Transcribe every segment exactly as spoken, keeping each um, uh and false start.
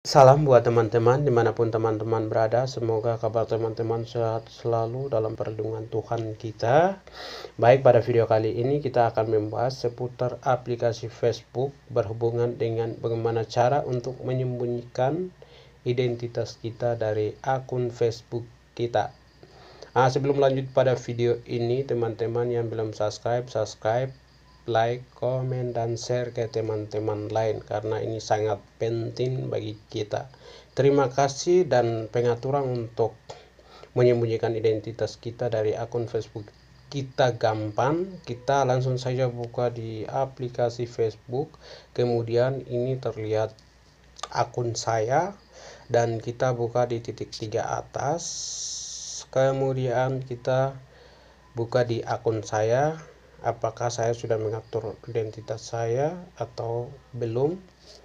Salam buat teman-teman dimanapun teman-teman berada, semoga kabar teman-teman sehat selalu dalam perlindungan Tuhan kita. Baik, pada video kali ini kita akan membahas seputar aplikasi Facebook berhubungan dengan bagaimana cara untuk menyembunyikan identitas kita dari akun Facebook kita. Nah, sebelum lanjut pada video ini, teman-teman yang belum subscribe, subscribe, like, komen, dan share ke teman-teman lain karena ini sangat penting bagi kita. Terima kasih. Dan pengaturan untuk menyembunyikan identitas kita dari akun Facebook kita gampang. Kita langsung saja buka di aplikasi Facebook, kemudian ini terlihat akun saya dan kita buka di titik tiga atas, kemudian kita buka di akun saya. Apakah saya sudah mengatur identitas saya atau belum?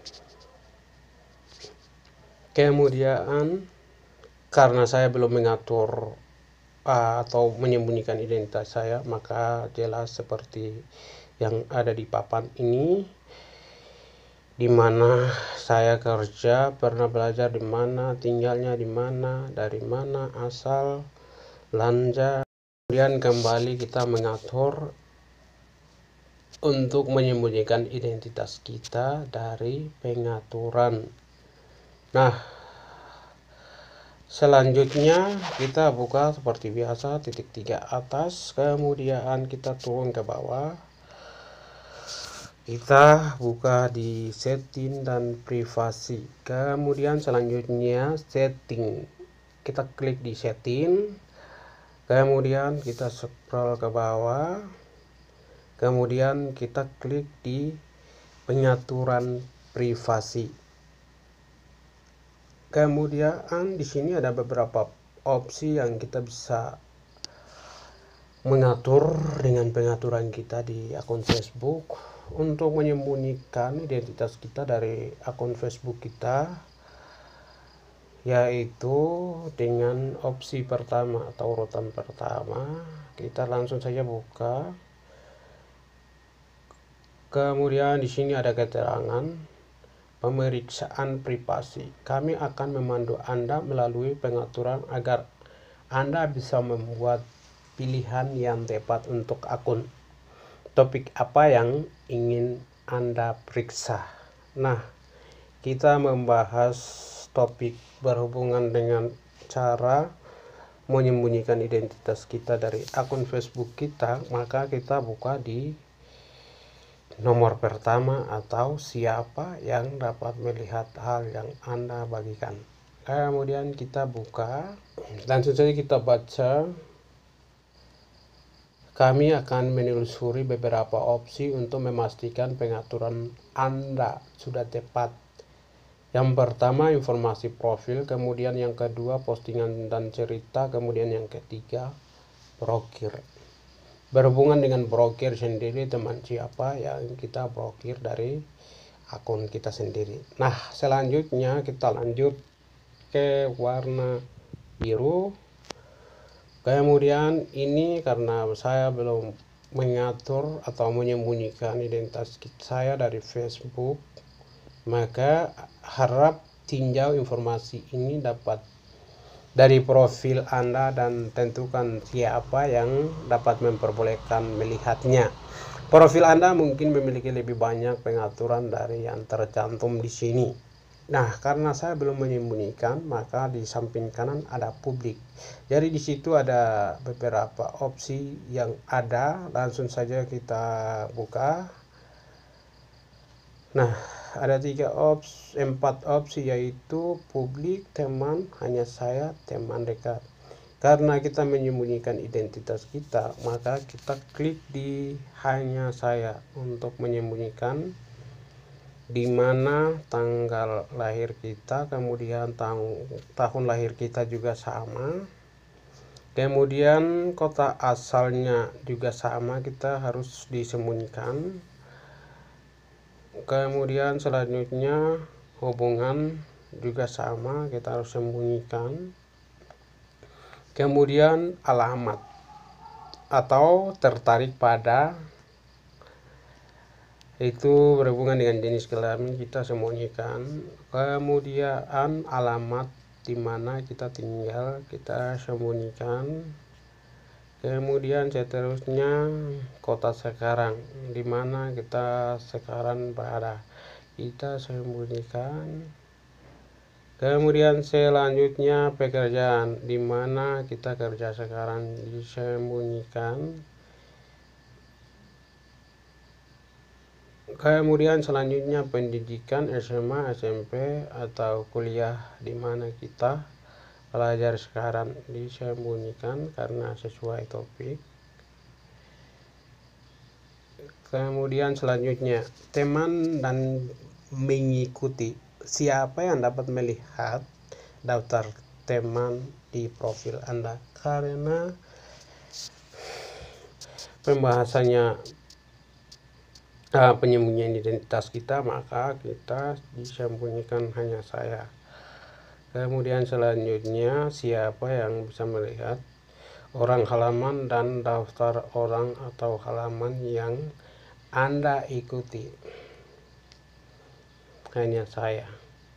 Kemudian karena saya belum mengatur uh, atau menyembunyikan identitas saya, maka jelas seperti yang ada di papan ini, di mana saya kerja, pernah belajar di mana, tinggalnya di mana, dari mana asal, belanja. Kemudian kembali kita mengatur untuk menyembunyikan identitas kita dari pengaturan. Nah, selanjutnya kita buka seperti biasa titik tiga atas, kemudian kita turun ke bawah, kita buka di setting dan privasi, kemudian selanjutnya setting, kita klik di setting, kemudian kita scroll ke bawah, kemudian kita klik di pengaturan privasi. Kemudian di sini ada beberapa opsi yang kita bisa mengatur dengan pengaturan kita di akun Facebook untuk menyembunyikan identitas kita dari akun Facebook kita, yaitu dengan opsi pertama atau urutan pertama. Kita langsung saja buka. Kemudian di sini ada keterangan pemeriksaan privasi. Kami akan memandu Anda melalui pengaturan agar Anda bisa membuat pilihan yang tepat untuk akun. Topik apa yang ingin Anda periksa? Nah, kita membahas topik berhubungan dengan cara menyembunyikan identitas kita dari akun Facebook kita, maka kita buka di nomor pertama atau siapa yang dapat melihat hal yang Anda bagikan. Kemudian kita buka, langsung saja kita baca. Kami akan menelusuri beberapa opsi untuk memastikan pengaturan Anda sudah tepat. Yang pertama, informasi profil, kemudian yang kedua, postingan dan cerita, kemudian yang ketiga, blokir. Berhubungan dengan blokir sendiri, teman siapa yang kita blokir dari akun kita sendiri. Nah, selanjutnya kita lanjut ke warna biru. Kemudian ini karena saya belum mengatur atau menyembunyikan identitas saya dari Facebook, maka harap tinjau informasi ini dapat dari profil Anda dan tentukan siapa yang dapat memperbolehkan melihatnya. Profil Anda mungkin memiliki lebih banyak pengaturan dari yang tercantum di sini. Nah, karena saya belum menyembunyikan, maka di samping kanan ada publik. Jadi di situ ada beberapa opsi yang ada. Langsung saja kita buka. Nah, ada tiga opsi, empat opsi, yaitu publik, teman, hanya saya, teman dekat. Karena kita menyembunyikan identitas kita, maka kita klik di hanya saya untuk menyembunyikan di mana tanggal lahir kita, kemudian tahun, tahun lahir kita juga sama, kemudian kota asalnya juga sama, kita harus disembunyikan. Kemudian selanjutnya hubungan juga sama, kita harus sembunyikan. Kemudian alamat atau tertarik pada itu berhubungan dengan jenis kelamin kita sembunyikan. Kemudian alamat di mana kita tinggal kita sembunyikan. Kemudian seterusnya kota sekarang di mana kita sekarang berada kita sembunyikan. Kemudian selanjutnya pekerjaan di mana kita kerja sekarang disembunyikan. Kemudian selanjutnya pendidikan S M A, S M P atau kuliah di mana kita belajar sekarang disembunyikan karena sesuai topik. Kemudian selanjutnya teman dan mengikuti. Siapa yang dapat melihat daftar teman di profil Anda? Karena pembahasannya uh, penyembunyian identitas kita, maka kita disembunyikan hanya saya. Kemudian selanjutnya siapa yang bisa melihat orang halaman dan daftar orang atau halaman yang Anda ikuti? Hanya saya.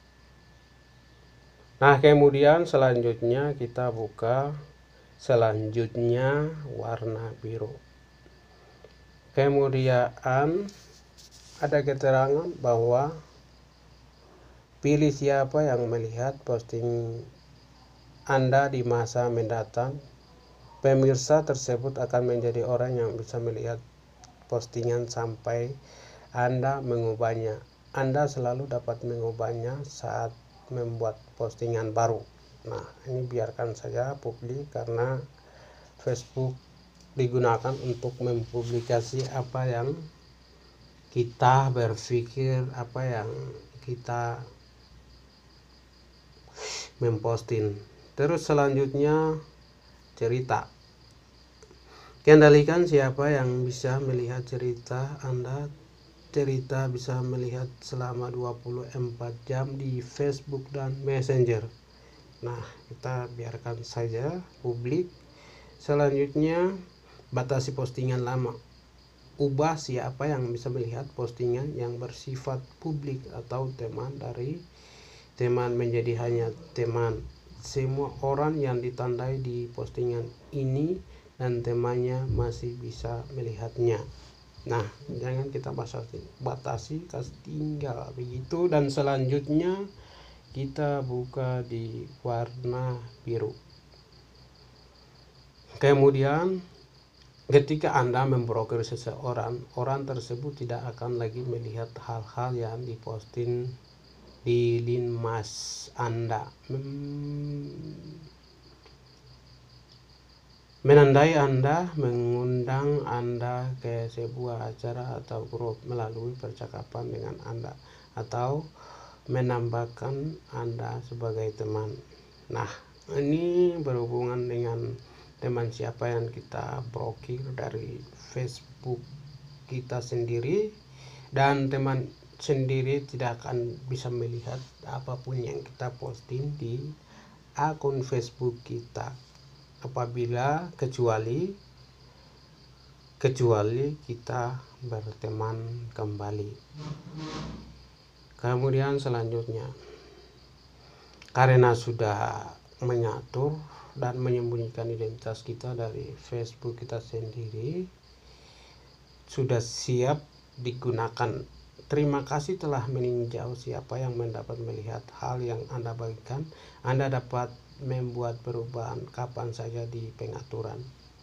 Nah, kemudian selanjutnya kita buka selanjutnya warna biru. Kemudian ada keterangan bahwa pilih siapa yang melihat posting Anda di masa mendatang. Pemirsa tersebut akan menjadi orang yang bisa melihat postingan sampai Anda mengubahnya. Anda selalu dapat mengubahnya saat membuat postingan baru. Nah, ini biarkan saja publik karena Facebook digunakan untuk mempublikasi apa yang kita berpikir, apa yang kita memposting. Terus selanjutnya cerita. Kendalikan siapa yang bisa melihat cerita Anda. Cerita bisa melihat selama dua puluh empat jam di Facebook dan Messenger. Nah, kita biarkan saja publik. Selanjutnya batasi postingan lama. Ubah siapa yang bisa melihat postingan yang bersifat publik atau teman dari teman menjadi hanya teman. Semua orang yang ditandai di postingan ini dan temannya masih bisa melihatnya. Nah, jangan kita batasi, batasi kasih tinggal begitu. Dan selanjutnya kita buka di warna biru. Kemudian ketika Anda memblokir seseorang, orang tersebut tidak akan lagi melihat hal-hal yang diposting di lini mas Anda. Hmm. Menandai Anda, mengundang Anda ke sebuah acara atau grup melalui percakapan dengan Anda, atau menambahkan Anda sebagai teman. Nah, ini berhubungan dengan teman siapa yang kita blokir dari Facebook kita sendiri, dan teman sendiri tidak akan bisa melihat apapun yang kita posting di akun Facebook kita. Apabila kecuali kecuali kita berteman kembali. Kemudian selanjutnya, karena sudah mengatur dan menyembunyikan identitas kita dari Facebook kita sendiri, sudah siap digunakan. Terima kasih telah meninjau. Siapa yang mendapat melihat hal yang Anda bagikan. Anda dapat membuat perubahan kapan saja di pengaturan.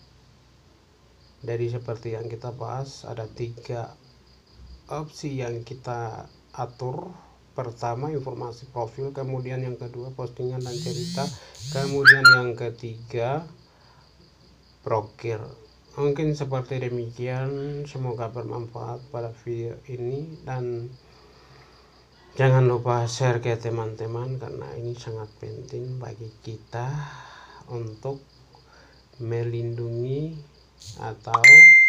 Jadi seperti yang kita bahas, ada tiga opsi yang kita atur. Pertama, informasi profil. Kemudian yang kedua, postingan dan cerita. Kemudian yang ketiga, blokir. Mungkin seperti demikian. Semoga bermanfaat pada video ini, dan jangan lupa share ke teman-teman karena ini sangat penting bagi kita untuk melindungi atau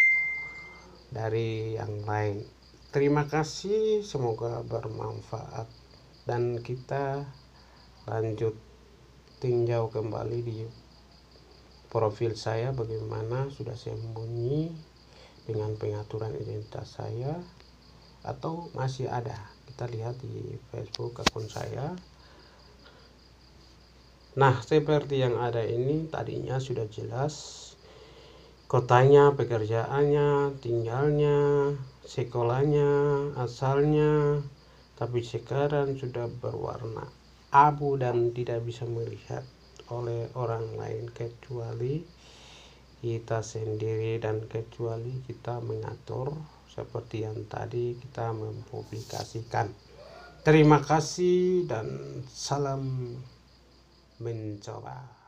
dari yang lain. Terima kasih, semoga bermanfaat, dan kita lanjut tinjau kembali di profil saya bagaimana sudah sembunyi dengan pengaturan identitas saya. atau masih ada. Kita lihat di Facebook akun saya. Nah, seperti yang ada ini tadinya sudah jelas kotanya, pekerjaannya, tinggalnya, sekolahnya, asalnya, tapi sekarang sudah berwarna abu dan tidak bisa melihat oleh orang lain kecuali kita sendiri, dan kecuali kita mengatur seperti yang tadi kita mempublikasikan. Terima kasih dan salam mencoba.